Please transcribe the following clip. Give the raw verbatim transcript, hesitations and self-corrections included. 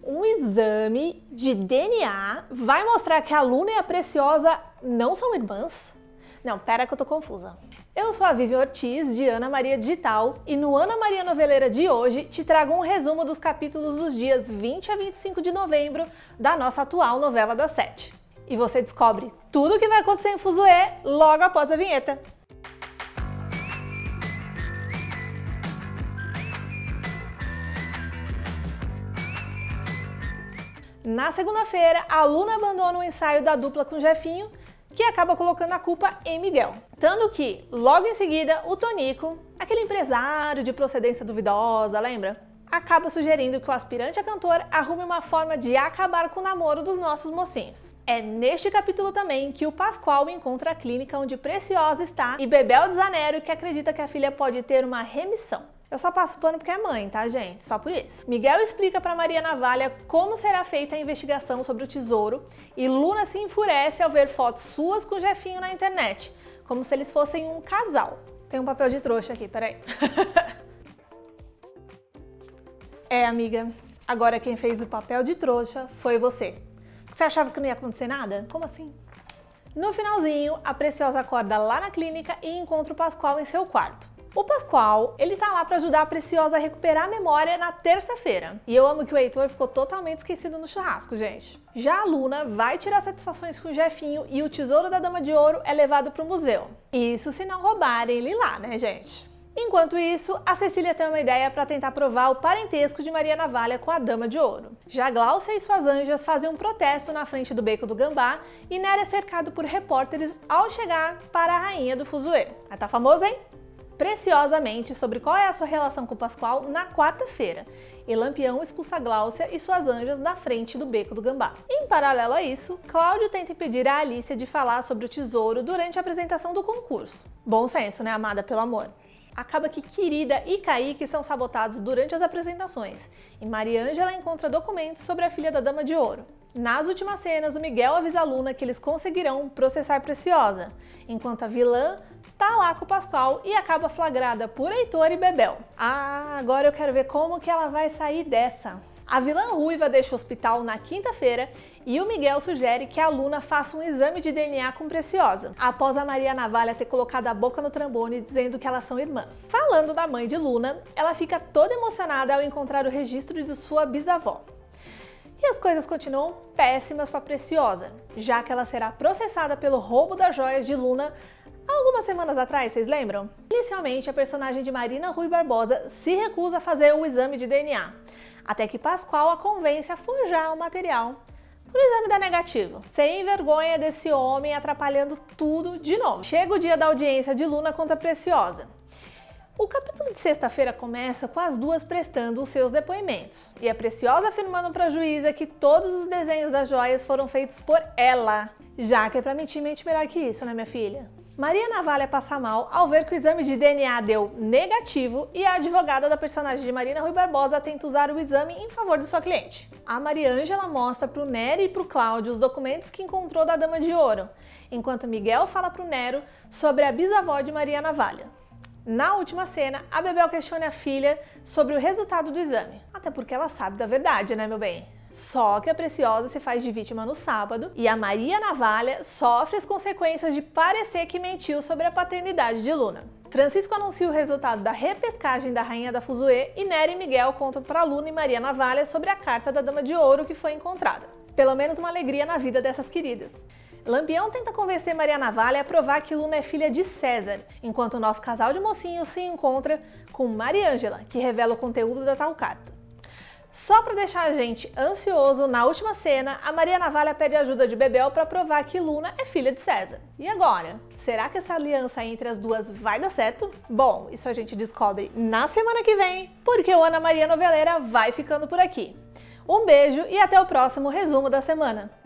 Um exame de D N A vai mostrar que a Luna e a Preciosa não são irmãs? Não, pera que eu tô confusa. Eu sou a Vivian Ortiz, de Ana Maria Digital, e no Ana Maria Noveleira de hoje te trago um resumo dos capítulos dos dias vinte a vinte e cinco de novembro da nossa atual novela das sete. E você descobre tudo o que vai acontecer em Fuzue logo após a vinheta. Na segunda-feira, a Luna abandona o ensaio da dupla com o Jefinho, que acaba colocando a culpa em Miguel. Tanto que, logo em seguida, o Tonico, aquele empresário de procedência duvidosa, lembra? Acaba sugerindo que o aspirante a cantor arrume uma forma de acabar com o namoro dos nossos mocinhos. É neste capítulo também que o Pascoal encontra a clínica onde Preciosa está e Bebel Zanério, que acredita que a filha pode ter uma remissão. Eu só passo pano porque é mãe, tá, gente? Só por isso. Miguel explica para Maria Navalha como será feita a investigação sobre o tesouro e Luna se enfurece ao ver fotos suas com o Jefinho na internet, como se eles fossem um casal. Tem um papel de trouxa aqui, peraí. É, amiga, agora quem fez o papel de trouxa foi você. Você achava que não ia acontecer nada? Como assim? No finalzinho, a Preciosa acorda lá na clínica e encontra o Pascoal em seu quarto. O Pascoal, ele tá lá pra ajudar a Preciosa a recuperar a memória na terça-feira. E eu amo que o Heitor ficou totalmente esquecido no churrasco, gente. Já a Luna vai tirar satisfações com o Jefinho e o tesouro da Dama de Ouro é levado pro museu. Isso se não roubarem ele lá, né, gente? Enquanto isso, a Cecília tem uma ideia para tentar provar o parentesco de Maria Navalha com a Dama de Ouro. Já Gláucia e suas anjas fazem um protesto na frente do Beco do Gambá e Nery é cercado por repórteres ao chegar para a rainha do Fuzue. Mas tá famoso, hein? Preciosamente sobre qual é a sua relação com o Pascoal na quarta-feira, e Lampião expulsa Gláucia e suas anjas da frente do Beco do Gambá. Em paralelo a isso, Cláudio tenta impedir a Alicia de falar sobre o tesouro durante a apresentação do concurso. Bom senso, né, amada, pelo amor? Acaba que Querida e Kaique são sabotados durante as apresentações, e Mariângela encontra documentos sobre a filha da Dama de Ouro. Nas últimas cenas, o Miguel avisa a Luna que eles conseguirão processar Preciosa, enquanto a vilã tá lá com o Pascoal e acaba flagrada por Heitor e Bebel. Ah, agora eu quero ver como que ela vai sair dessa. A vilã ruiva deixa o hospital na quinta-feira e o Miguel sugere que a Luna faça um exame de D N A com Preciosa, após a Maria Navalha ter colocado a boca no trombone dizendo que elas são irmãs. Falando da mãe de Luna, ela fica toda emocionada ao encontrar o registro de sua bisavó. E as coisas continuam péssimas para Preciosa, já que ela será processada pelo roubo das joias de Luna algumas semanas atrás, vocês lembram? Inicialmente, a personagem de Marina Rui Barbosa se recusa a fazer o exame de D N A, até que Pascoal a convence a forjar o material. O exame dá negativo. Sem vergonha desse homem atrapalhando tudo de novo. Chega o dia da audiência de Luna contra Preciosa. O capítulo de sexta-feira começa com as duas prestando os seus depoimentos, e a Preciosa afirmando para a juíza que todos os desenhos das joias foram feitos por ela, já que é pra mentir, mente melhor que isso, né, minha filha? Maria Navalha passa mal ao ver que o exame de D N A deu negativo e a advogada da personagem de Marina Rui Barbosa tenta usar o exame em favor de sua cliente. A Mariângela mostra pro Nery e pro Cláudio os documentos que encontrou da Dama de Ouro, enquanto Miguel fala pro Nero sobre a bisavó de Maria Navalha. Na última cena, a Bebel questiona a filha sobre o resultado do exame, até porque ela sabe da verdade, né, meu bem? Só que a Preciosa se faz de vítima no sábado e a Maria Navalha sofre as consequências de parecer que mentiu sobre a paternidade de Luna. Francisco anuncia o resultado da repescagem da Rainha da Fuzue e Nery e Miguel contam para Luna e Maria Navalha sobre a carta da Dama de Ouro que foi encontrada. Pelo menos uma alegria na vida dessas queridas. Lampião tenta convencer Maria Navalha a provar que Luna é filha de César, enquanto o nosso casal de mocinhos se encontra com Mariângela, que revela o conteúdo da tal carta. Só para deixar a gente ansioso, na última cena, a Maria Navalha pede ajuda de Bebel para provar que Luna é filha de César. E agora? Será que essa aliança entre as duas vai dar certo? Bom, isso a gente descobre na semana que vem, porque o Ana Maria Noveleira vai ficando por aqui. Um beijo e até o próximo resumo da semana.